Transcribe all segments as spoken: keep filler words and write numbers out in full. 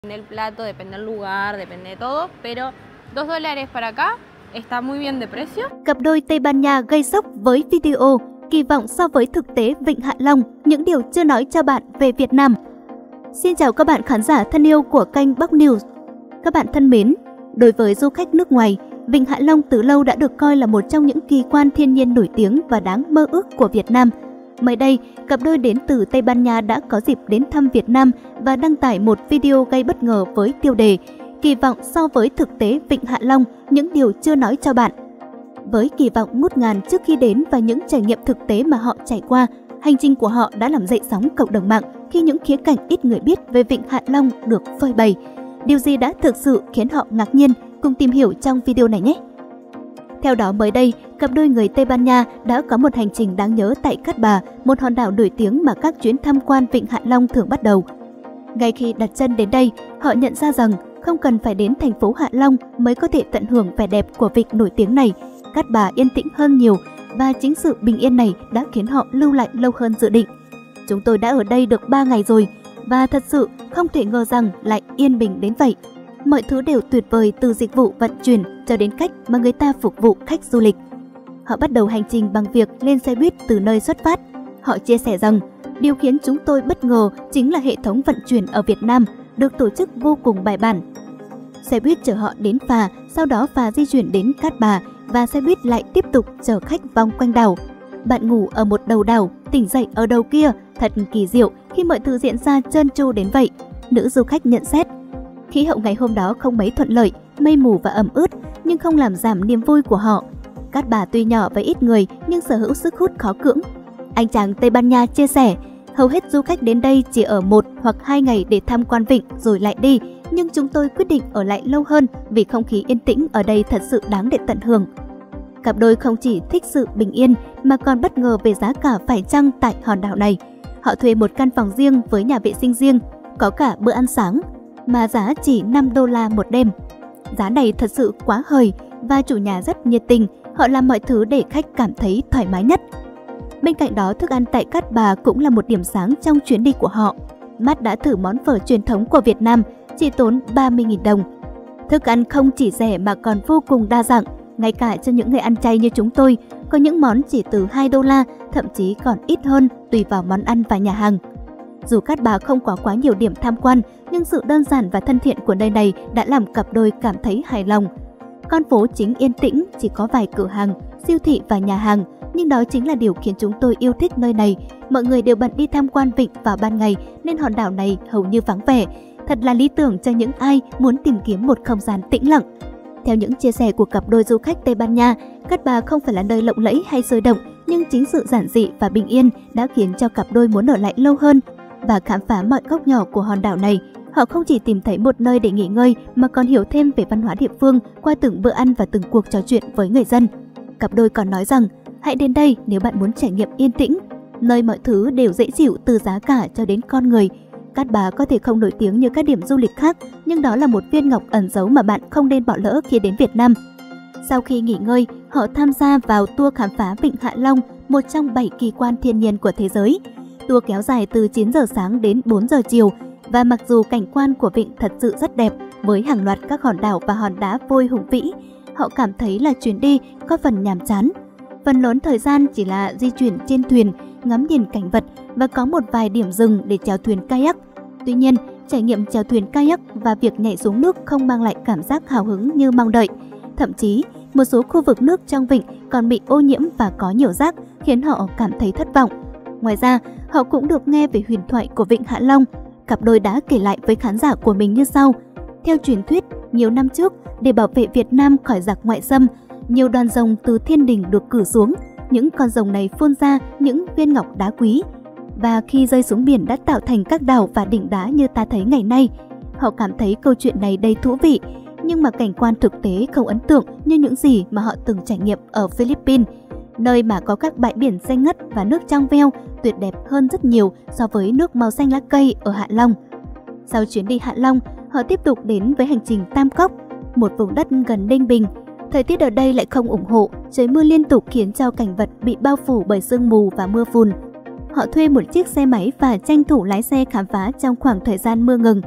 Depende del plato, depende del lugar, depende de todo, pero dos dólares para acá está muy bien de precio. Cặp đôi Tây Ban Nha gây sốc với video kỳ vọng so với thực tế Vịnh Hạ Long, những điều chưa nói cho bạn về Việt Nam. Xin chào các bạn khán giả thân yêu của kênh Bắc News. Các bạn thân mến, đối với du khách nước ngoài, Vịnh Hạ Long từ lâu đã được coi là một trong những kỳ quan thiên nhiên nổi tiếng và đáng mơ ước của Việt Nam. Mới đây, cặp đôi đến từ Tây Ban Nha đã có dịp đến thăm Việt Nam và đăng tải một video gây bất ngờ với tiêu đề kỳ vọng so với thực tế Vịnh Hạ Long, những điều chưa nói cho bạn. Với kỳ vọng ngút ngàn trước khi đến và những trải nghiệm thực tế mà họ trải qua, hành trình của họ đã làm dậy sóng cộng đồng mạng khi những khía cạnh ít người biết về Vịnh Hạ Long được phơi bày. Điều gì đã thực sự khiến họ ngạc nhiên? Cùng tìm hiểu trong video này nhé! Theo đó, mới đây, cặp đôi người Tây Ban Nha đã có một hành trình đáng nhớ tại Cát Bà, một hòn đảo nổi tiếng mà các chuyến tham quan Vịnh Hạ Long thường bắt đầu. Ngay khi đặt chân đến đây, họ nhận ra rằng không cần phải đến thành phố Hạ Long mới có thể tận hưởng vẻ đẹp của vịnh nổi tiếng này. Cát Bà yên tĩnh hơn nhiều và chính sự bình yên này đã khiến họ lưu lại lâu hơn dự định. Chúng tôi đã ở đây được ba ngày rồi và thật sự không thể ngờ rằng lại yên bình đến vậy. Mọi thứ đều tuyệt vời, từ dịch vụ vận chuyển cho đến cách mà người ta phục vụ khách du lịch. Họ bắt đầu hành trình bằng việc lên xe buýt từ nơi xuất phát. Họ chia sẻ rằng điều khiến chúng tôi bất ngờ chính là hệ thống vận chuyển ở Việt Nam được tổ chức vô cùng bài bản. Xe buýt chở họ đến phà, sau đó phà di chuyển đến Cát Bà và xe buýt lại tiếp tục chở khách vòng quanh đảo. Bạn ngủ ở một đầu đảo, tỉnh dậy ở đầu kia, thật kỳ diệu khi mọi thứ diễn ra trơn tru đến vậy, nữ du khách nhận xét. Khí hậu ngày hôm đó không mấy thuận lợi, mây mù và ẩm ướt, nhưng không làm giảm niềm vui của họ. Cát Bà tuy nhỏ và ít người nhưng sở hữu sức hút khó cưỡng. Anh chàng Tây Ban Nha chia sẻ, hầu hết du khách đến đây chỉ ở một hoặc hai ngày để tham quan vịnh rồi lại đi, nhưng chúng tôi quyết định ở lại lâu hơn vì không khí yên tĩnh ở đây thật sự đáng để tận hưởng. Cặp đôi không chỉ thích sự bình yên mà còn bất ngờ về giá cả phải chăng tại hòn đảo này. Họ thuê một căn phòng riêng với nhà vệ sinh riêng, có cả bữa ăn sáng, mà giá chỉ năm đô la một đêm. Giá này thật sự quá hời và chủ nhà rất nhiệt tình, họ làm mọi thứ để khách cảm thấy thoải mái nhất. Bên cạnh đó, thức ăn tại Cát Bà cũng là một điểm sáng trong chuyến đi của họ. Matt đã thử món phở truyền thống của Việt Nam, chỉ tốn ba mươi nghìn đồng. Thức ăn không chỉ rẻ mà còn vô cùng đa dạng, ngay cả cho những người ăn chay như chúng tôi, có những món chỉ từ hai đô la, thậm chí còn ít hơn tùy vào món ăn và nhà hàng. Dù Cát Bà không có quá nhiều điểm tham quan, nhưng sự đơn giản và thân thiện của nơi này đã làm cặp đôi cảm thấy hài lòng. Con phố chính yên tĩnh, chỉ có vài cửa hàng, siêu thị và nhà hàng, nhưng đó chính là điều khiến chúng tôi yêu thích nơi này. Mọi người đều bận đi tham quan vịnh vào ban ngày nên hòn đảo này hầu như vắng vẻ. Thật là lý tưởng cho những ai muốn tìm kiếm một không gian tĩnh lặng. Theo những chia sẻ của cặp đôi du khách Tây Ban Nha, Cát Bà không phải là nơi lộng lẫy hay sôi động, nhưng chính sự giản dị và bình yên đã khiến cho cặp đôi muốn ở lại lâu hơn và khám phá mọi góc nhỏ của hòn đảo này. Họ không chỉ tìm thấy một nơi để nghỉ ngơi mà còn hiểu thêm về văn hóa địa phương qua từng bữa ăn và từng cuộc trò chuyện với người dân. Cặp đôi còn nói rằng, hãy đến đây nếu bạn muốn trải nghiệm yên tĩnh, nơi mọi thứ đều dễ chịu từ giá cả cho đến con người. Cát Bà có thể không nổi tiếng như các điểm du lịch khác, nhưng đó là một viên ngọc ẩn giấu mà bạn không nên bỏ lỡ khi đến Việt Nam. Sau khi nghỉ ngơi, họ tham gia vào tour khám phá Vịnh Hạ Long, một trong bảy kỳ quan thiên nhiên của thế giới. Tour kéo dài từ chín giờ sáng đến bốn giờ chiều, và mặc dù cảnh quan của vịnh thật sự rất đẹp với hàng loạt các hòn đảo và hòn đá vôi hùng vĩ, họ cảm thấy là chuyến đi có phần nhàm chán. Phần lớn thời gian chỉ là di chuyển trên thuyền, ngắm nhìn cảnh vật và có một vài điểm dừng để chèo thuyền kayak. Tuy nhiên, trải nghiệm chèo thuyền kayak và việc nhảy xuống nước không mang lại cảm giác hào hứng như mong đợi. Thậm chí, một số khu vực nước trong vịnh còn bị ô nhiễm và có nhiều rác, khiến họ cảm thấy thất vọng. Ngoài ra, họ cũng được nghe về huyền thoại của Vịnh Hạ Long. Cặp đôi đã kể lại với khán giả của mình như sau. Theo truyền thuyết, nhiều năm trước, để bảo vệ Việt Nam khỏi giặc ngoại xâm, nhiều đoàn rồng từ thiên đình được cử xuống. Những con rồng này phun ra những viên ngọc đá quý, và khi rơi xuống biển đã tạo thành các đảo và đỉnh đá như ta thấy ngày nay. Họ cảm thấy câu chuyện này đầy thú vị, nhưng mà cảnh quan thực tế không ấn tượng như những gì mà họ từng trải nghiệm ở Philippines, nơi mà có các bãi biển xanh ngắt và nước trong veo, tuyệt đẹp hơn rất nhiều so với nước màu xanh lá cây ở Hạ Long. Sau chuyến đi Hạ Long, họ tiếp tục đến với hành trình Tam Cốc, một vùng đất gần Ninh Bình. Thời tiết ở đây lại không ủng hộ, trời mưa liên tục khiến cho cảnh vật bị bao phủ bởi sương mù và mưa phùn. Họ thuê một chiếc xe máy và tranh thủ lái xe khám phá trong khoảng thời gian mưa ngừng.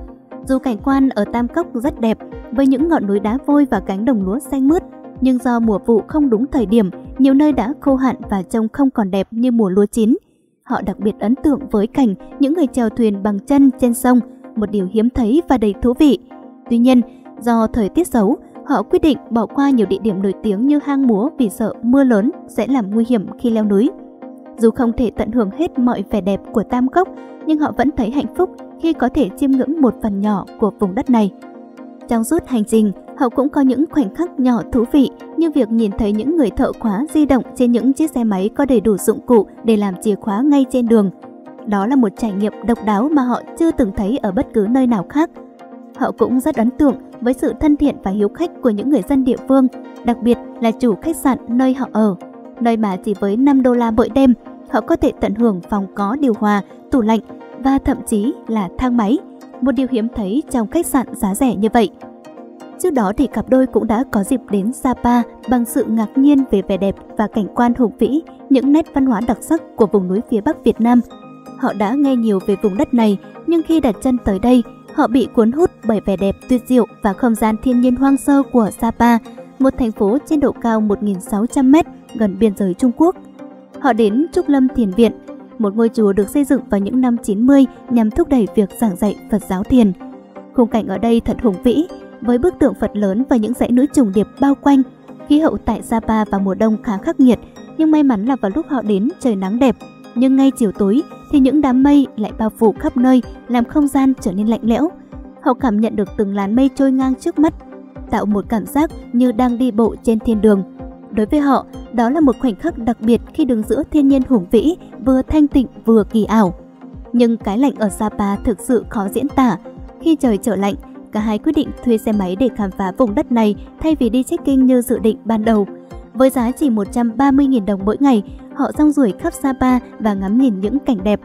Dù cảnh quan ở Tam Cốc rất đẹp với những ngọn núi đá vôi và cánh đồng lúa xanh mướt, nhưng do mùa vụ không đúng thời điểm, nhiều nơi đã khô hạn và trông không còn đẹp như mùa lúa chín. Họ đặc biệt ấn tượng với cảnh những người chèo thuyền bằng chân trên sông, một điều hiếm thấy và đầy thú vị. Tuy nhiên, do thời tiết xấu, họ quyết định bỏ qua nhiều địa điểm nổi tiếng như hang múa vì sợ mưa lớn sẽ làm nguy hiểm khi leo núi. Dù không thể tận hưởng hết mọi vẻ đẹp của Tam Cốc, nhưng họ vẫn thấy hạnh phúc khi có thể chiêm ngưỡng một phần nhỏ của vùng đất này. Trong suốt hành trình, họ cũng có những khoảnh khắc nhỏ thú vị như việc nhìn thấy những người thợ khóa di động trên những chiếc xe máy có đầy đủ dụng cụ để làm chìa khóa ngay trên đường. Đó là một trải nghiệm độc đáo mà họ chưa từng thấy ở bất cứ nơi nào khác. Họ cũng rất ấn tượng với sự thân thiện và hiếu khách của những người dân địa phương, đặc biệt là chủ khách sạn nơi họ ở, nơi mà chỉ với năm đô la mỗi đêm, họ có thể tận hưởng phòng có điều hòa, tủ lạnh và thậm chí là thang máy, một điều hiếm thấy trong khách sạn giá rẻ như vậy. Trước đó thì cặp đôi cũng đã có dịp đến Sapa bằng sự ngạc nhiên về vẻ đẹp và cảnh quan hùng vĩ, những nét văn hóa đặc sắc của vùng núi phía Bắc Việt Nam. Họ đã nghe nhiều về vùng đất này, nhưng khi đặt chân tới đây, họ bị cuốn hút bởi vẻ đẹp tuyệt diệu và không gian thiên nhiên hoang sơ của Sapa, một thành phố trên độ cao một nghìn sáu trăm mét gần biên giới Trung Quốc. Họ đến Trúc Lâm Thiền Viện, một ngôi chùa được xây dựng vào những năm chín mươi nhằm thúc đẩy việc giảng dạy Phật giáo thiền. Khung cảnh ở đây thật hùng vĩ, với bức tượng Phật lớn và những dãy núi trùng điệp bao quanh. Khí hậu tại Sapa vào mùa đông khá khắc nghiệt, nhưng may mắn là vào lúc họ đến trời nắng đẹp. Nhưng ngay chiều tối thì những đám mây lại bao phủ khắp nơi, làm không gian trở nên lạnh lẽo. Họ cảm nhận được từng làn mây trôi ngang trước mắt, tạo một cảm giác như đang đi bộ trên thiên đường. Đối với họ, đó là một khoảnh khắc đặc biệt khi đứng giữa thiên nhiên hùng vĩ, vừa thanh tịnh vừa kỳ ảo. Nhưng cái lạnh ở Sapa thực sự khó diễn tả. Khi trời trở lạnh, cả hai quyết định thuê xe máy để khám phá vùng đất này thay vì đi trekking như dự định ban đầu. Với giá chỉ một trăm ba mươi nghìn đồng mỗi ngày, họ rong ruổi khắp Sapa và ngắm nhìn những cảnh đẹp.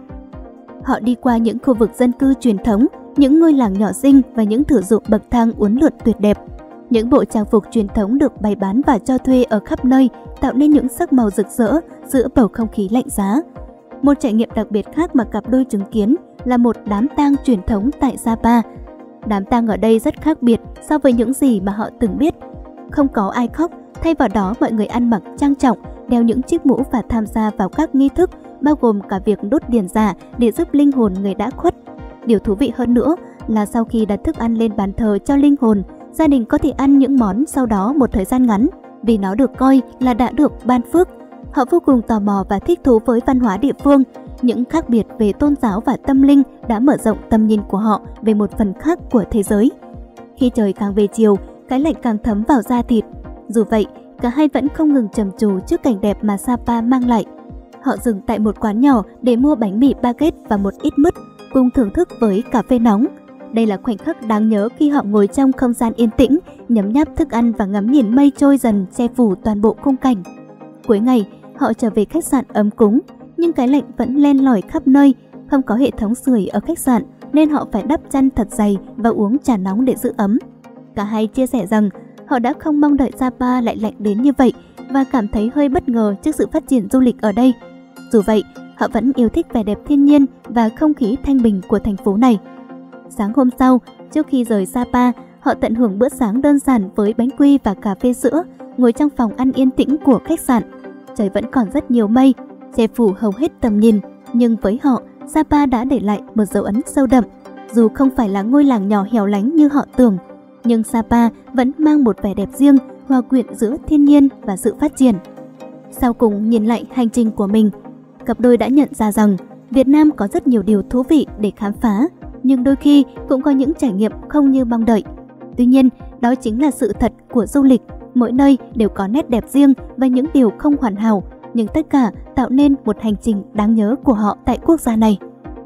Họ đi qua những khu vực dân cư truyền thống, những ngôi làng nhỏ xinh và những thửa ruộng bậc thang uốn lượn tuyệt đẹp. Những bộ trang phục truyền thống được bày bán và cho thuê ở khắp nơi, tạo nên những sắc màu rực rỡ giữa bầu không khí lạnh giá. Một trải nghiệm đặc biệt khác mà cặp đôi chứng kiến là một đám tang truyền thống tại Sapa. Đám tang ở đây rất khác biệt so với những gì mà họ từng biết. Không có ai khóc, thay vào đó mọi người ăn mặc trang trọng, đeo những chiếc mũ và tham gia vào các nghi thức, bao gồm cả việc đốt điền giả để giúp linh hồn người đã khuất. Điều thú vị hơn nữa là sau khi đặt thức ăn lên bàn thờ cho linh hồn, gia đình có thể ăn những món sau đó một thời gian ngắn, vì nó được coi là đã được ban phước. Họ vô cùng tò mò và thích thú với văn hóa địa phương. Những khác biệt về tôn giáo và tâm linh đã mở rộng tầm nhìn của họ về một phần khác của thế giới. Khi trời càng về chiều, cái lạnh càng thấm vào da thịt. Dù vậy, cả hai vẫn không ngừng trầm trồ trước cảnh đẹp mà Sapa mang lại. Họ dừng tại một quán nhỏ để mua bánh mì baguette và một ít mứt, cùng thưởng thức với cà phê nóng. Đây là khoảnh khắc đáng nhớ khi họ ngồi trong không gian yên tĩnh, nhấm nháp thức ăn và ngắm nhìn mây trôi dần che phủ toàn bộ khung cảnh. Cuối ngày, họ trở về khách sạn ấm cúng, nhưng cái lạnh vẫn len lỏi khắp nơi. Không có hệ thống sưởi ở khách sạn nên họ phải đắp chăn thật dày và uống trà nóng để giữ ấm. Cả hai chia sẻ rằng họ đã không mong đợi Sapa lại lạnh đến như vậy và cảm thấy hơi bất ngờ trước sự phát triển du lịch ở đây. Dù vậy, họ vẫn yêu thích vẻ đẹp thiên nhiên và không khí thanh bình của thành phố này. Sáng hôm sau, trước khi rời Sapa, họ tận hưởng bữa sáng đơn giản với bánh quy và cà phê sữa, ngồi trong phòng ăn yên tĩnh của khách sạn. Trời vẫn còn rất nhiều mây, che phủ hầu hết tầm nhìn, nhưng với họ, Sapa đã để lại một dấu ấn sâu đậm. Dù không phải là ngôi làng nhỏ hẻo lánh như họ tưởng, nhưng Sapa vẫn mang một vẻ đẹp riêng, hòa quyện giữa thiên nhiên và sự phát triển. Sau cùng nhìn lại hành trình của mình, cặp đôi đã nhận ra rằng Việt Nam có rất nhiều điều thú vị để khám phá, nhưng đôi khi cũng có những trải nghiệm không như mong đợi. Tuy nhiên, đó chính là sự thật của du lịch. Mỗi nơi đều có nét đẹp riêng và những điều không hoàn hảo, nhưng tất cả tạo nên một hành trình đáng nhớ của họ tại quốc gia này.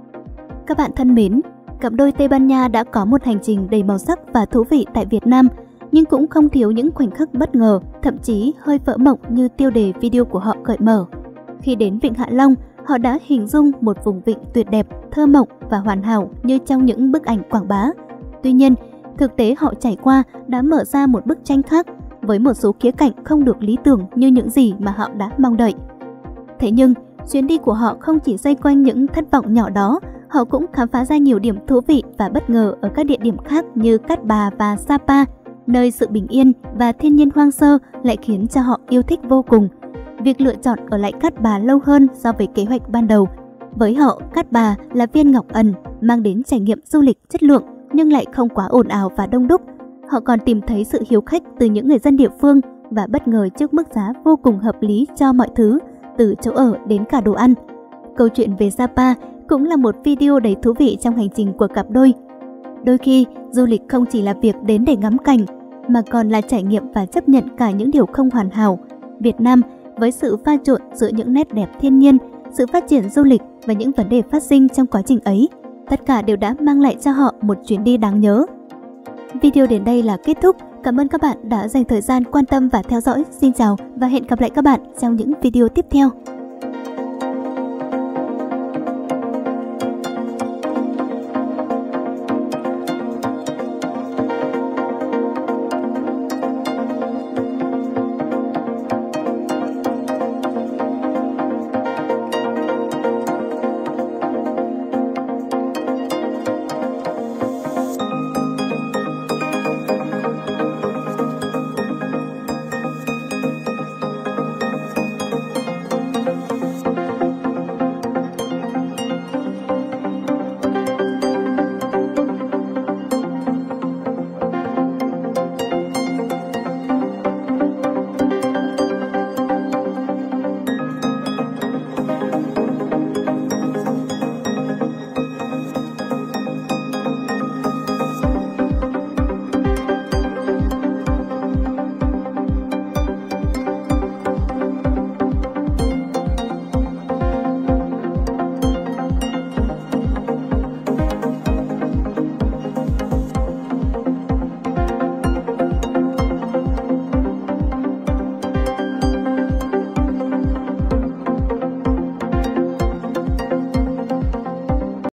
Các bạn thân mến, cặp đôi Tây Ban Nha đã có một hành trình đầy màu sắc và thú vị tại Việt Nam, nhưng cũng không thiếu những khoảnh khắc bất ngờ, thậm chí hơi vỡ mộng như tiêu đề video của họ gợi mở. Khi đến Vịnh Hạ Long, họ đã hình dung một vùng vịnh tuyệt đẹp, thơ mộng và hoàn hảo như trong những bức ảnh quảng bá. Tuy nhiên, thực tế họ trải qua đã mở ra một bức tranh khác, với một số khía cạnh không được lý tưởng như những gì mà họ đã mong đợi. Thế nhưng, chuyến đi của họ không chỉ xoay quanh những thất vọng nhỏ đó, Họ cũng khám phá ra nhiều điểm thú vị và bất ngờ ở các địa điểm khác như Cát Bà và Sapa, nơi sự bình yên và thiên nhiên hoang sơ lại khiến cho họ yêu thích vô cùng. Việc lựa chọn ở lại Cát Bà lâu hơn so với kế hoạch ban đầu. Với họ, Cát Bà là viên ngọc ẩn, mang đến trải nghiệm du lịch chất lượng nhưng lại không quá ồn ào và đông đúc. Họ còn tìm thấy sự hiếu khách từ những người dân địa phương và bất ngờ trước mức giá vô cùng hợp lý cho mọi thứ, từ chỗ ở đến cả đồ ăn. Câu chuyện về Sapa cũng là một video đầy thú vị trong hành trình của cặp đôi. Đôi khi, du lịch không chỉ là việc đến để ngắm cảnh, mà còn là trải nghiệm và chấp nhận cả những điều không hoàn hảo. Việt Nam, với sự pha trộn giữa những nét đẹp thiên nhiên, sự phát triển du lịch và những vấn đề phát sinh trong quá trình ấy, tất cả đều đã mang lại cho họ một chuyến đi đáng nhớ. Video đến đây là kết thúc. Cảm ơn các bạn đã dành thời gian quan tâm và theo dõi. Xin chào và hẹn gặp lại các bạn trong những video tiếp theo.